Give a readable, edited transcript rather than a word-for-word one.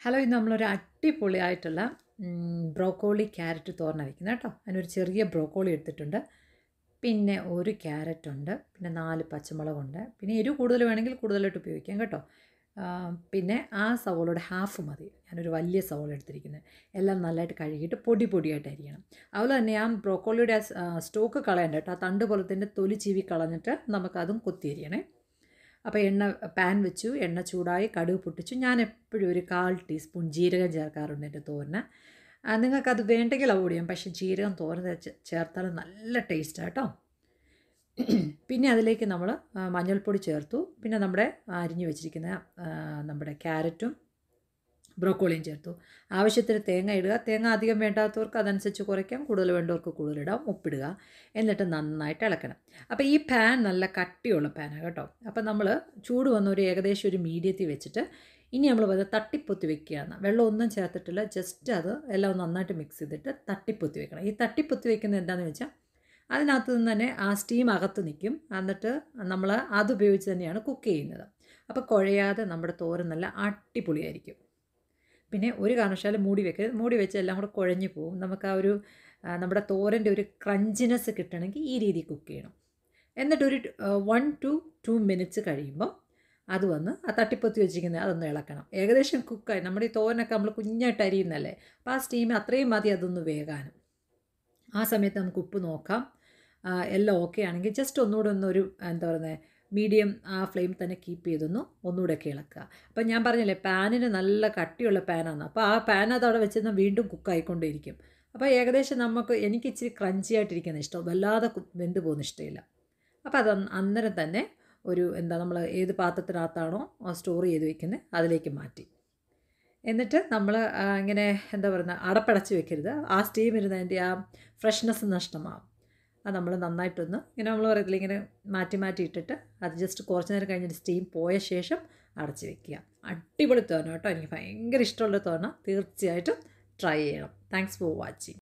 Hello, ഇന്ന് നമ്മളൊരു അടിപൊളിയായിട്ടുള്ള ബ്രോക്കോളി ക്യാരറ്റ് തോരനാണ് വയ്ക്കുന്നത് കേട്ടോ. അതിനൊരു ചെറിയ ബ്രോക്കോളി എടുത്തിട്ടുണ്ട്, പിന്നെ ഒരു ക്യാരറ്റുണ്ട്, പിന്നെ 4 പച്ചമുളകുണ്ട്, പിന്നെ എരിവ് കൂടുതൽ വേണമെങ്കിൽ കൂടുതലായിട്ട് ഉപയോഗിക്കാം കേട്ടോ. പിന്നെ ആ സവോളയുടെ ഹാഫ് മതി. ഞാനൊരു വലിയ സവോള എടുത്തിരിക്കുന്നത്. എല്ലാം നല്ലതായിട്ട് കഴുകിയിട്ട് പൊടിയായിട്ട് അരിയണം. അതുപോലെ തന്നെ ആ ബ്രോക്കോളിയുടെ സ്റ്റോക്ക് കളയണ്ട കേട്ടോ. ആ തണ്ട് പോലത്തിൻ്റെ തൊലി ചീവി കളഞ്ഞിട്ട് നമുക്കതും കൊത്തി അരിയണേ. അപ്പോൾ പാൻ വെച്ചു, എണ്ണ ചൂടായി, കടുക് പൊട്ടിച്ചു. ഞാൻ എപ്പോഴും ഒരു 1/4 ടീസ്പൂൺ ജീരകം ചേർക്കാറുണ്ട് എൻ്റെ തോരന്. നിങ്ങൾക്കത് വേണ്ടെങ്കിൽ അവോയ്ഡ് ചെയ്യാം, പക്ഷേ ജീരകം തോരൻ ചേർത്താൽ നല്ല ടേസ്റ്റാണ് കേട്ടോ. പിന്നെ അതിലേക്ക് നമ്മൾ മഞ്ഞൾപ്പൊടി ചേർത്തു. പിന്നെ നമ്മുടെ അരിഞ്ഞു വെച്ചിരിക്കുന്ന നമ്മുടെ ക്യാരറ്റും ബ്രോക്കോളിയും ചേർത്തു. ആവശ്യത്തിന് തേങ്ങ ഇടുക. തേങ്ങ അധികം വേണ്ടാത്തവർക്ക് അതനുസരിച്ച് കുറയ്ക്കാം, കൂടുതൽ വേണ്ടവർക്ക് കൂടുതലിടാം. ഉപ്പിടുക, എന്നിട്ട് നന്നായിട്ട് ഇളക്കണം. അപ്പോൾ ഈ പാൻ നല്ല കട്ടിയുള്ള പാനാണ് കേട്ടോ. അപ്പോൾ നമ്മൾ ചൂട് വന്ന ഏകദേശം ഒരു മീഡിയത്തിൽ വെച്ചിട്ട് ഇനി നമ്മൾ വന്ന് തട്ടിപ്പൊത്തി വെക്കുകയാണ്. വെള്ളം ഒന്നും ചേർത്തിട്ടില്ല, ജസ്റ്റ് അത് എല്ലാം നന്നായിട്ട് മിക്സ് ചെയ്തിട്ട് തട്ടിപ്പൊത്തി വെക്കണം. ഈ തട്ടിപ്പൊത്തി വെക്കുന്നത് എന്താണെന്ന് വെച്ചാൽ അതിനകത്ത് നിന്ന് തന്നെ ആ സ്റ്റീം അകത്ത് നിൽക്കും. എന്നിട്ട് നമ്മൾ അതുപയോഗിച്ച് തന്നെയാണ് കുക്ക് ചെയ്യുന്നത്. അപ്പോൾ കുഴയാതെ നമ്മുടെ തോരൻ നല്ല അടിപൊളിയായിരിക്കും. പിന്നെ ഒരു കാരണവശാലും മൂടി വെക്കരുത്. മൂടി വെച്ച് എല്ലാം കൂടെ കുഴഞ്ഞു പോകും. നമുക്ക് ആ ഒരു നമ്മുടെ തോരൻ്റെ ഒരു ക്രഞ്ചിനെസ് കിട്ടണമെങ്കിൽ ഈ രീതി കുക്ക് ചെയ്യണം. എന്നിട്ടൊരു 1 to 2 മിനിറ്റ്സ് കഴിയുമ്പോൾ അത് വന്ന് ആ തട്ടിപ്പൊത്തി വെച്ചിരിക്കുന്നത് അതൊന്ന് ഇളക്കണം. ഏകദേശം കുക്കായി. നമ്മുടെ ഈ തോരനൊക്കെ നമ്മൾ കുഞ്ഞായിട്ട് അരിയുന്നല്ലേ, അപ്പോൾ ആ സ്റ്റീം അത്രയും മതി അതൊന്ന് വേകാനും. ആ സമയത്ത് നമുക്ക് ഉപ്പ് നോക്കാം. എല്ലാം ഓക്കെ ആണെങ്കിൽ ജസ്റ്റ് ഒന്നുകൂടെ ഒന്നൊരു എന്താ പറയുന്നത്, മീഡിയം ആ ഫ്ലെയിം തന്നെ കീപ്പ് ചെയ്തൊന്ന് ഒന്നുകൂടെയൊക്കെ ഇളക്കുക. അപ്പം ഞാൻ പറഞ്ഞില്ലേ, പാനിന് നല്ല കട്ടിയുള്ള പാനാണ്. അപ്പോൾ ആ പാൻ അതവിടെ വെച്ചിരുന്ന വീണ്ടും കുക്കായിക്കൊണ്ടേയിരിക്കും. അപ്പോൾ ഏകദേശം എനിക്ക് ഇച്ചിരി ക്രഞ്ചി ആയിട്ടിരിക്കുന്ന ഇഷ്ടം, വല്ലാതെ വെന്ത് പോകുന്ന ഇഷ്ടമില്ല. അപ്പോൾ അത് അന്നേരം തന്നെ നമ്മൾ ഏത് പാത്രത്തിനകത്താണോ സ്റ്റോർ ചെയ്ത് വെക്കുന്നത് അതിലേക്ക് മാറ്റി. എന്നിട്ട് നമ്മൾ ഇങ്ങനെ എന്താ പറയുന്നത്, അടപ്പടച്ച് വെക്കരുത്. ആ സ്റ്റീം ഇരുന്നതിൻ്റെ ആ ഫ്രഷ്നെസ് നഷ്ടമാകും. അത് നമ്മൾ നന്നായിട്ടൊന്ന് ഇങ്ങനെ നമ്മൾ പറയത്തില്ല, ഇങ്ങനെ മാറ്റി ഇട്ടിട്ട് അത് ജസ്റ്റ് കുറച്ച് നേരം കഴിഞ്ഞിട്ട് സ്റ്റീം പോയ ശേഷം അടച്ച് വെക്കുക. അടിപൊളി തോരൻ കേട്ടോ. എനിക്ക് ഭയങ്കര ഇഷ്ടമുള്ള തോരൻ. തീർച്ചയായിട്ടും ട്രൈ ചെയ്യണം. Thanks for watching.